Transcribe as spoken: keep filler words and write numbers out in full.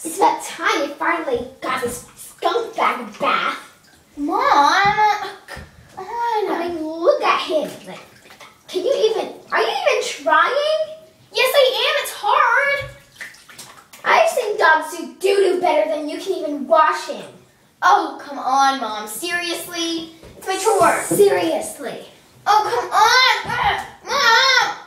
It's about time you finally got this skunk bag bath. Mom, come on. I mean, look at him. Like, can you even, are you even trying? Yes, I am. It's hard. I've seen dogs do doo-doo better than you can even wash him. Oh, come on, Mom. Seriously? It's my chore. Seriously. Oh, come on. Mom.